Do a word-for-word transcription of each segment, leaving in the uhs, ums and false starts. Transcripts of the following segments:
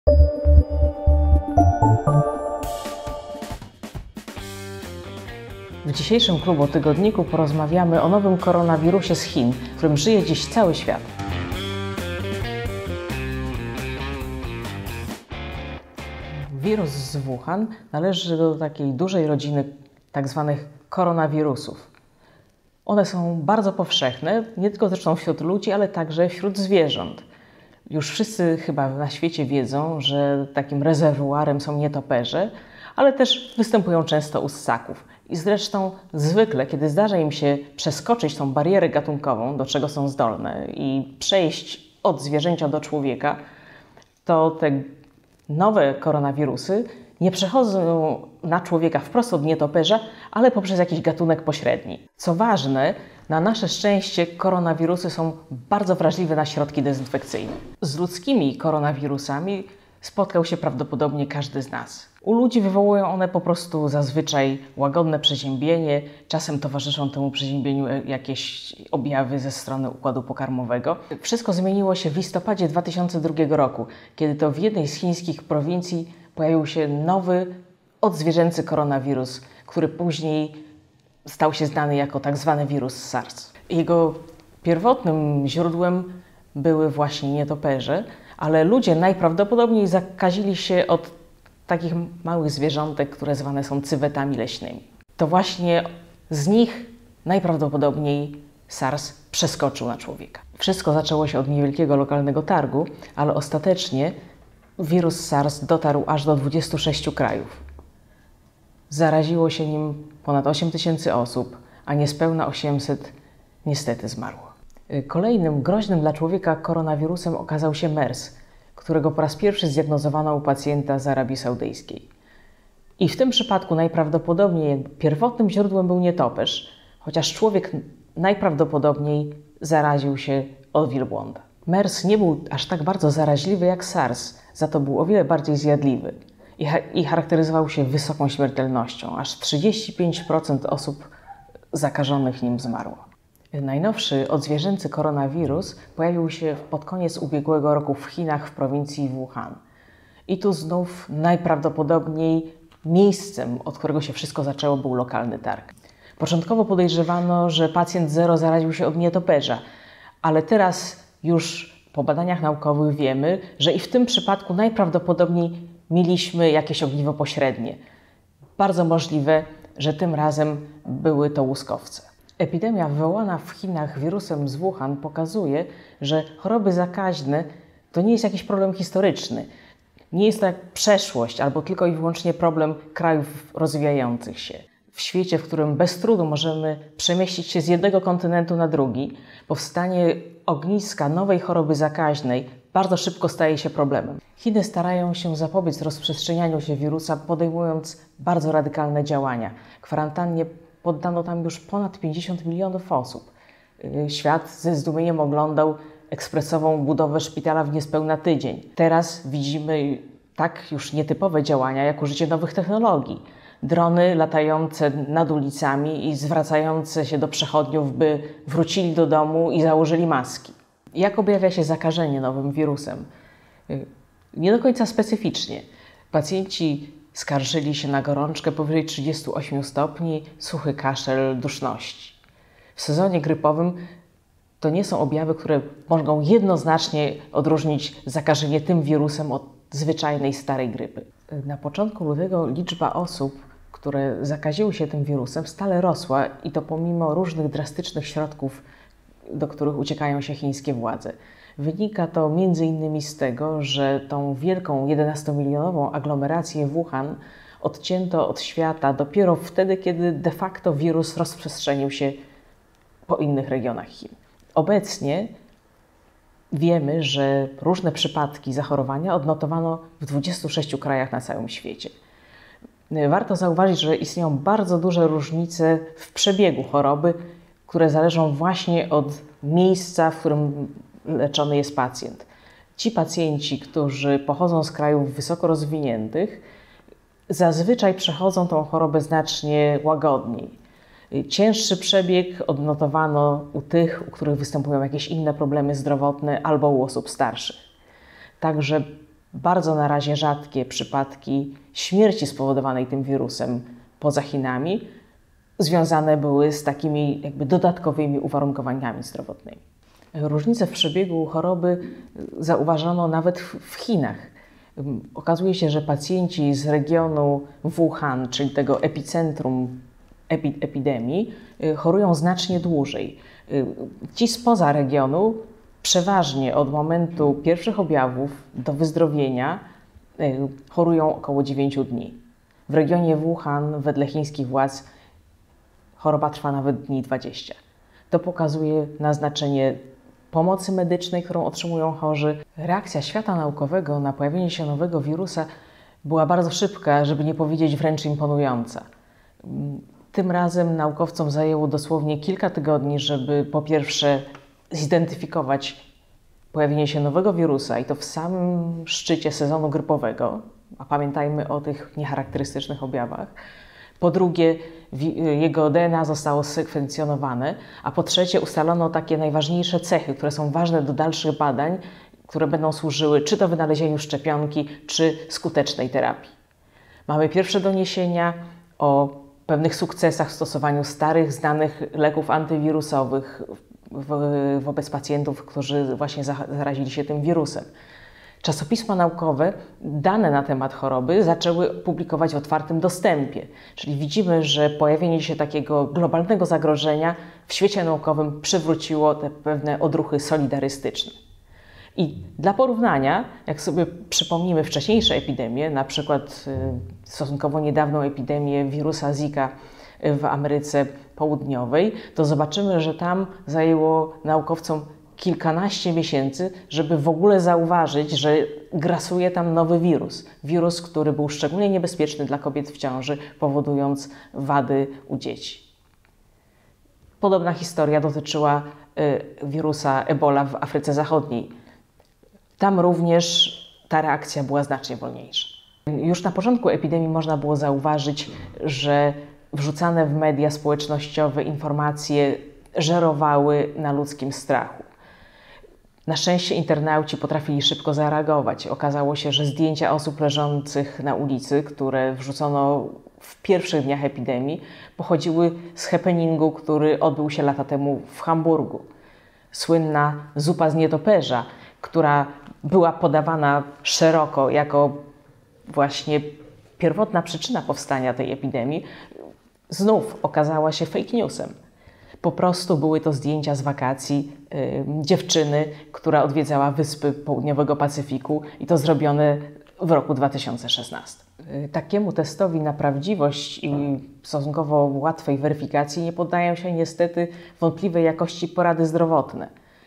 W dzisiejszym Klubotygodniku porozmawiamy o nowym koronawirusie z Chin, którym żyje dziś cały świat. Wirus z Wuhan należy do takiej dużej rodziny tak zwanych koronawirusów. One są bardzo powszechne, nie tylko zresztą wśród ludzi, ale także wśród zwierząt. Już wszyscy chyba na świecie wiedzą, że takim rezerwuarem są nietoperze, ale też występują często u ssaków. I zresztą zwykle, kiedy zdarza im się przeskoczyć tą barierę gatunkową, do czego są zdolne, i przejść od zwierzęcia do człowieka, to te nowe koronawirusy nie przechodzą na człowieka wprost od nietoperza, ale poprzez jakiś gatunek pośredni. Co ważne, na nasze szczęście koronawirusy są bardzo wrażliwe na środki dezynfekcyjne. Z ludzkimi koronawirusami spotkał się prawdopodobnie każdy z nas. U ludzi wywołują one po prostu zazwyczaj łagodne przeziębienie, czasem towarzyszą temu przeziębieniu jakieś objawy ze strony układu pokarmowego. Wszystko zmieniło się w listopadzie dwa tysiące drugiego roku, kiedy to w jednej z chińskich prowincji pojawił się nowy, odzwierzęcy koronawirus, który później stał się znany jako tak zwany wirus SARS. Jego pierwotnym źródłem były właśnie nietoperze, ale ludzie najprawdopodobniej zakazili się od takich małych zwierzątek, które zwane są cywetami leśnymi. To właśnie z nich najprawdopodobniej SARS przeskoczył na człowieka. Wszystko zaczęło się od niewielkiego lokalnego targu, ale ostatecznie wirus SARS dotarł aż do dwudziestu sześciu krajów. Zaraziło się nim ponad osiem tysięcy osób, a niespełna osiemset niestety zmarło. Kolejnym groźnym dla człowieka koronawirusem okazał się MERS, którego po raz pierwszy zdiagnozowano u pacjenta z Arabii Saudyjskiej. I w tym przypadku najprawdopodobniej pierwotnym źródłem był nietoperz, chociaż człowiek najprawdopodobniej zaraził się od wielbłąda. MERS nie był aż tak bardzo zaraźliwy jak SARS, za to był o wiele bardziej zjadliwy i, ha i charakteryzował się wysoką śmiertelnością. Aż trzydzieści pięć procent osób zakażonych nim zmarło. Najnowszy odzwierzęcy koronawirus pojawił się pod koniec ubiegłego roku w Chinach w prowincji Wuhan. I tu znów najprawdopodobniej miejscem, od którego się wszystko zaczęło, był lokalny targ. Początkowo podejrzewano, że pacjent zero zaraził się od nietoperza, ale teraz już po badaniach naukowych wiemy, że i w tym przypadku najprawdopodobniej mieliśmy jakieś ogniwo pośrednie. Bardzo możliwe, że tym razem były to łuskowce. Epidemia wywołana w Chinach wirusem z Wuhan pokazuje, że choroby zakaźne to nie jest jakiś problem historyczny. Nie jest to jak przeszłość albo tylko i wyłącznie problem krajów rozwijających się. W świecie, w którym bez trudu możemy przemieścić się z jednego kontynentu na drugi, powstanie ogniska nowej choroby zakaźnej bardzo szybko staje się problemem. Chiny starają się zapobiec rozprzestrzenianiu się wirusa, podejmując bardzo radykalne działania. Kwarantannie poddano tam już ponad pięćdziesiąt milionów osób. Świat ze zdumieniem oglądał ekspresową budowę szpitala w niespełna tydzień. Teraz widzimy tak już nietypowe działania, jak użycie nowych technologii. Drony latające nad ulicami i zwracające się do przechodniów, by wrócili do domu i założyli maski. Jak objawia się zakażenie nowym wirusem? Nie do końca specyficznie. Pacjenci skarżyli się na gorączkę powyżej trzydziestu ośmiu stopni, suchy kaszel, duszności. W sezonie grypowym to nie są objawy, które mogą jednoznacznie odróżnić zakażenie tym wirusem od zwyczajnej starej grypy. Na początku lutego liczba osób, które zakaziły się tym wirusem, stale rosła i to pomimo różnych drastycznych środków, do których uciekają się chińskie władze. Wynika to między innymi z tego, że tą wielką jedenastomilionową aglomerację Wuhan odcięto od świata dopiero wtedy, kiedy de facto wirus rozprzestrzenił się po innych regionach Chin. Obecnie wiemy, że różne przypadki zachorowania odnotowano w dwudziestu sześciu krajach na całym świecie. Warto zauważyć, że istnieją bardzo duże różnice w przebiegu choroby, które zależą właśnie od miejsca, w którym leczony jest pacjent. Ci pacjenci, którzy pochodzą z krajów wysoko rozwiniętych, zazwyczaj przechodzą tą chorobę znacznie łagodniej. Cięższy przebieg odnotowano u tych, u których występują jakieś inne problemy zdrowotne albo u osób starszych. Także bardzo na razie rzadkie przypadki śmierci spowodowanej tym wirusem poza Chinami związane były z takimi jakby dodatkowymi uwarunkowaniami zdrowotnymi. Różnice w przebiegu choroby zauważono nawet w Chinach. Okazuje się, że pacjenci z regionu Wuhan, czyli tego epicentrum epi epidemii, chorują znacznie dłużej. Ci spoza regionu przeważnie od momentu pierwszych objawów do wyzdrowienia chorują około dziewięciu dni. W regionie Wuhan wedle chińskich władz choroba trwa nawet dni dwadzieścia. To pokazuje na znaczenie pomocy medycznej, którą otrzymują chorzy. Reakcja świata naukowego na pojawienie się nowego wirusa była bardzo szybka, żeby nie powiedzieć wręcz imponująca. Tym razem naukowcom zajęło dosłownie kilka tygodni, żeby po pierwsze zidentyfikować pojawienie się nowego wirusa i to w samym szczycie sezonu grypowego, a pamiętajmy o tych niecharakterystycznych objawach. Po drugie, jego D N A zostało sekwencjonowane, a po trzecie ustalono takie najważniejsze cechy, które są ważne do dalszych badań, które będą służyły czy to wynalezieniu szczepionki, czy skutecznej terapii. Mamy pierwsze doniesienia o pewnych sukcesach w stosowaniu starych, znanych leków antywirusowych wo- wobec pacjentów, którzy właśnie zarazili się tym wirusem. Czasopisma naukowe dane na temat choroby zaczęły publikować w otwartym dostępie, czyli widzimy, że pojawienie się takiego globalnego zagrożenia w świecie naukowym przywróciło te pewne odruchy solidarystyczne. I dla porównania, jak sobie przypomnimy wcześniejsze epidemie, na przykład stosunkowo niedawną epidemię wirusa Zika w Ameryce Południowej, to zobaczymy, że tam zajęło naukowcom kilkanaście miesięcy, żeby w ogóle zauważyć, że grasuje tam nowy wirus. Wirus, który był szczególnie niebezpieczny dla kobiet w ciąży, powodując wady u dzieci. Podobna historia dotyczyła y, wirusa Ebola w Afryce Zachodniej. Tam również ta reakcja była znacznie wolniejsza. Już na początku epidemii można było zauważyć, że wrzucane w media społecznościowe informacje żerowały na ludzkim strachu. Na szczęście internauci potrafili szybko zareagować. Okazało się, że zdjęcia osób leżących na ulicy, które wrzucono w pierwszych dniach epidemii, pochodziły z happeningu, który odbył się lata temu w Hamburgu. Słynna zupa z nietoperza, która była podawana szeroko jako właśnie pierwotna przyczyna powstania tej epidemii, znów okazała się fake newsem. Po prostu były to zdjęcia z wakacji y, dziewczyny, która odwiedzała wyspy południowego Pacyfiku i to zrobione w roku dwa tysiące szesnastym. Y, takiemu testowi na prawdziwość i stosunkowo łatwej weryfikacji nie poddają się niestety wątpliwej jakości porady zdrowotne.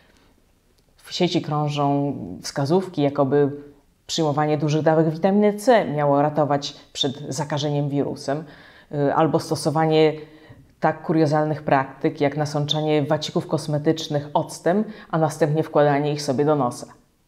W sieci krążą wskazówki, jakoby przyjmowanie dużych dawek witaminy C miało ratować przed zakażeniem wirusem, y, albo stosowanie tak kuriozalnych praktyk, jak nasączanie wacików kosmetycznych octem, a następnie wkładanie ich sobie do nosa.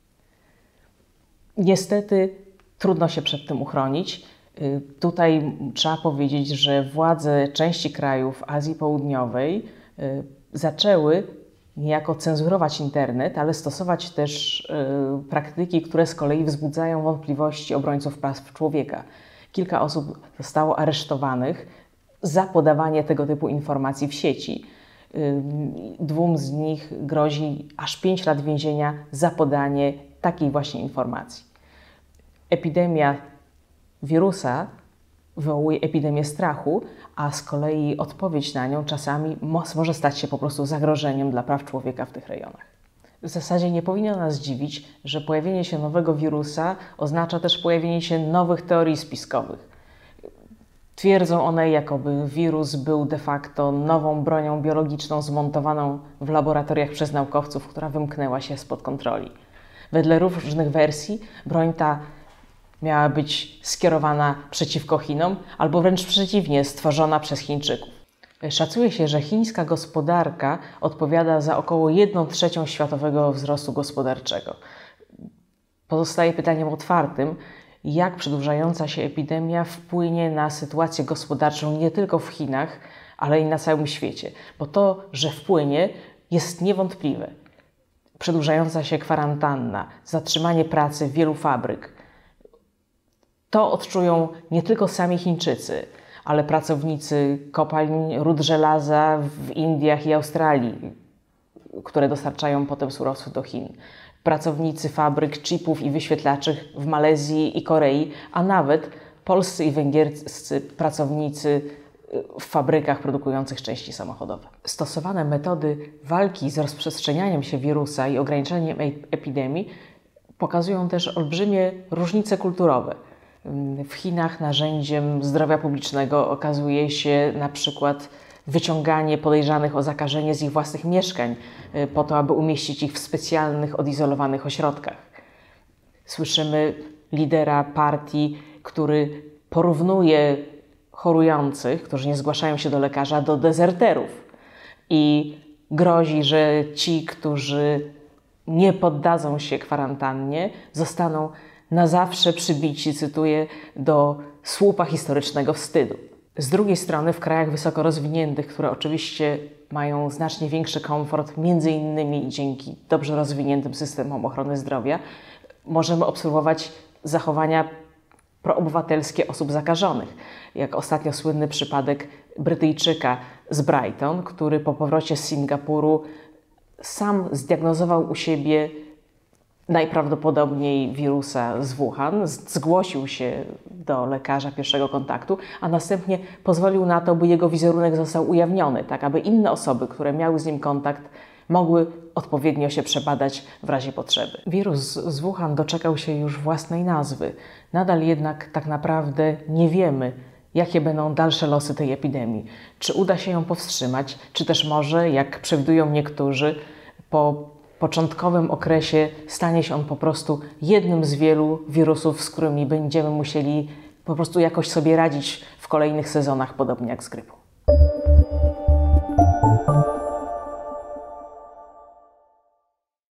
Niestety trudno się przed tym uchronić. Tutaj trzeba powiedzieć, że władze części krajów Azji Południowej zaczęły niejako cenzurować internet, ale stosować też praktyki, które z kolei wzbudzają wątpliwości obrońców praw człowieka. Kilka osób zostało aresztowanych za podawanie tego typu informacji w sieci. Dwóm z nich grozi aż pięć lat więzienia za podanie takiej właśnie informacji. Epidemia wirusa wywołuje epidemię strachu, a z kolei odpowiedź na nią czasami może stać się po prostu zagrożeniem dla praw człowieka w tych rejonach. W zasadzie nie powinno nas dziwić, że pojawienie się nowego wirusa oznacza też pojawienie się nowych teorii spiskowych. Twierdzą one, jakoby wirus był de facto nową bronią biologiczną zmontowaną w laboratoriach przez naukowców, która wymknęła się spod kontroli. Wedle różnych wersji broń ta miała być skierowana przeciwko Chinom, albo wręcz przeciwnie, stworzona przez Chińczyków. Szacuje się, że chińska gospodarka odpowiada za około jedną trzecią światowego wzrostu gospodarczego. Pozostaje pytaniem otwartym, jak przedłużająca się epidemia wpłynie na sytuację gospodarczą nie tylko w Chinach, ale i na całym świecie. Bo to, że wpłynie, jest niewątpliwe. Przedłużająca się kwarantanna, zatrzymanie pracy wielu fabryk, To odczują nie tylko sami Chińczycy, ale pracownicy kopalń rud żelaza w Indiach i Australii, które dostarczają potem surowców do Chin. Pracownicy fabryk chipów i wyświetlaczy w Malezji i Korei, a nawet polscy i węgierscy pracownicy w fabrykach produkujących części samochodowe. Stosowane metody walki z rozprzestrzenianiem się wirusa i ograniczaniem epidemii pokazują też olbrzymie różnice kulturowe. W Chinach narzędziem zdrowia publicznego okazuje się na przykład wyciąganie podejrzanych o zakażenie z ich własnych mieszkań po to, aby umieścić ich w specjalnych, odizolowanych ośrodkach. Słyszymy lidera partii, który porównuje chorujących, którzy nie zgłaszają się do lekarza, do dezerterów i grozi, że ci, którzy nie poddadzą się kwarantannie, zostaną na zawsze przybici, cytuję, do słupa historycznego wstydu. Z drugiej strony w krajach wysoko rozwiniętych, które oczywiście mają znacznie większy komfort, między innymi dzięki dobrze rozwiniętym systemom ochrony zdrowia, możemy obserwować zachowania proobywatelskie osób zakażonych. Jak ostatnio słynny przypadek Brytyjczyka z Brighton, który po powrocie z Singapuru sam zdiagnozował u siebie najprawdopodobniej wirusa z Wuhan, zgłosił się do lekarza pierwszego kontaktu, a następnie pozwolił na to, by jego wizerunek został ujawniony, tak aby inne osoby, które miały z nim kontakt, mogły odpowiednio się przebadać w razie potrzeby. Wirus z Wuhan doczekał się już własnej nazwy. Nadal jednak tak naprawdę nie wiemy, jakie będą dalsze losy tej epidemii. Czy uda się ją powstrzymać, czy też może, jak przewidują niektórzy, po początkowym okresie stanie się on po prostu jednym z wielu wirusów, z którymi będziemy musieli po prostu jakoś sobie radzić w kolejnych sezonach, podobnie jak z grypą.